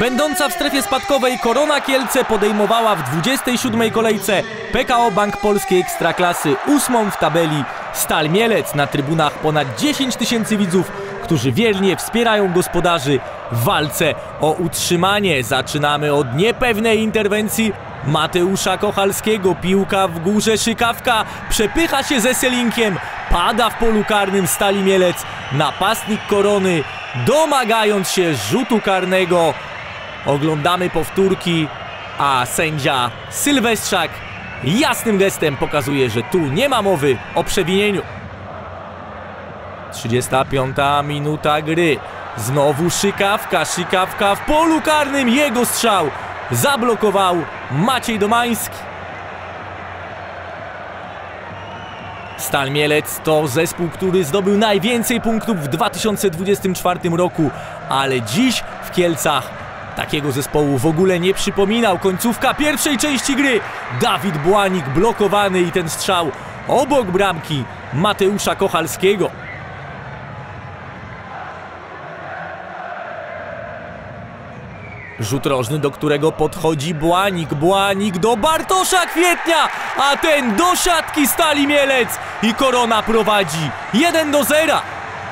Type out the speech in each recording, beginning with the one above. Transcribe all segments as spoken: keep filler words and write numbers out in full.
Będąca w strefie spadkowej Korona Kielce podejmowała w dwudziestej siódmej kolejce P K O Bank Polskiej Ekstraklasy, ósmą w tabeli Stal Mielec. Na trybunach ponad dziesięć tysięcy widzów, którzy wiernie wspierają gospodarzy w walce o utrzymanie. Zaczynamy od niepewnej interwencji Mateusza Kochalskiego. Piłka w górze, Szykawka przepycha się ze Selinkiem, pada w polu karnym Stali Mielec. Napastnik Korony, domagając się rzutu karnego. Oglądamy powtórki, a sędzia Sylwestrzak jasnym gestem pokazuje, że tu nie ma mowy o przewinieniu. trzydziesta piąta minuta gry. Znowu Szykawka, Szykawka w polu karnym, jego strzał zablokował Maciej Domański. Stal Mielec to zespół, który zdobył najwięcej punktów w dwa tysiące dwudziestym czwartym roku, ale dziś w Kielcach takiego zespołu w ogóle nie przypominał. Końcówka pierwszej części gry. Dawid Błanik blokowany i ten strzał obok bramki Mateusza Kochalskiego. Rzut rożny, do którego podchodzi Błanik. Błanik do Bartosza Kwietnia, a ten do siatki Stali Mielec i Korona prowadzi jeden do zera.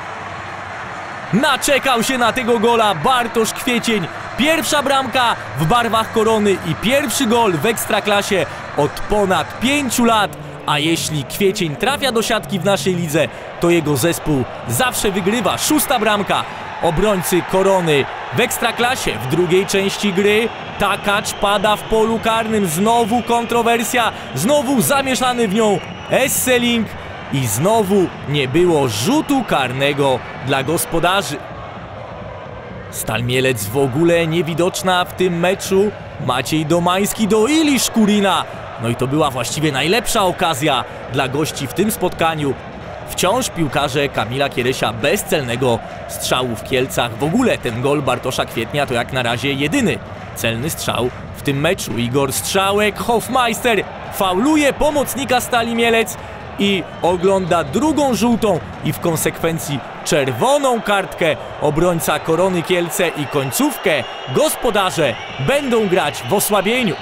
Naczekał się na tego gola Bartosz Kwiecień. Pierwsza bramka w barwach Korony i pierwszy gol w Ekstraklasie od ponad pięciu lat. A jeśli Kwiecień trafia do siatki w naszej lidze, to jego zespół zawsze wygrywa. Szósta bramka obrońcy Korony w Ekstraklasie. W drugiej części gry Takacz pada w polu karnym. Znowu kontrowersja, znowu zamieszany w nią Esselink i znowu nie było rzutu karnego dla gospodarzy. Stal Mielec w ogóle niewidoczna w tym meczu. Maciej Domański do Ili Szkurina. No i to była właściwie najlepsza okazja dla gości w tym spotkaniu. Wciąż piłkarze Kamila Kieresia bez celnego strzału w Kielcach. W ogóle ten gol Bartosza Kwietnia to jak na razie jedyny celny strzał w tym meczu. Igor Strzałek, Hofmeister fauluje pomocnika Stali Mielec i ogląda drugą żółtą i w konsekwencji czerwoną kartkę obrońca Korony Kielce i końcówkę gospodarze będą grać w osłabieniu.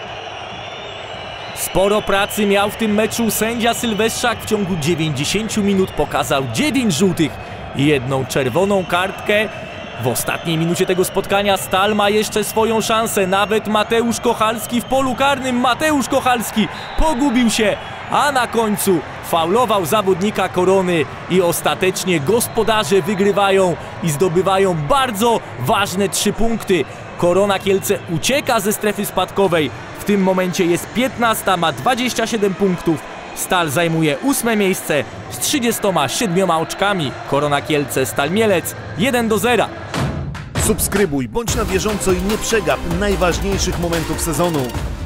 Sporo pracy miał w tym meczu sędzia Sylwestrzak. W ciągu dziewięćdziesięciu minut pokazał dziewięć żółtych i jedną czerwoną kartkę. W ostatniej minucie tego spotkania Stal ma jeszcze swoją szansę. Nawet Mateusz Kochalski w polu karnym. Mateusz Kochalski pogubił się, a na końcu faulował zawodnika Korony i ostatecznie gospodarze wygrywają i zdobywają bardzo ważne trzy punkty. Korona Kielce ucieka ze strefy spadkowej. W tym momencie jest piętnasta, ma dwadzieścia siedem punktów. Stal zajmuje ósme miejsce z trzydziestoma siedmioma oczkami. Korona Kielce, Stal Mielec jeden do zera. Subskrybuj, bądź na bieżąco i nie przegap najważniejszych momentów sezonu.